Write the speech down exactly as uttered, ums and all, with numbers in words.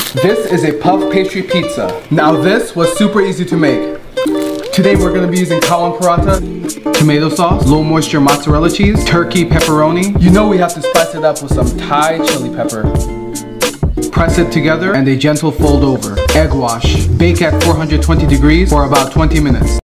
This is a puff pastry pizza. Now this was super easy to make. Today we're going to be using kawan paratha, tomato sauce, low moisture mozzarella cheese, turkey pepperoni. You know we have to spice it up with some Thai chili pepper. Press it together and a gentle fold over. Egg wash. Bake at four hundred twenty degrees for about twenty minutes.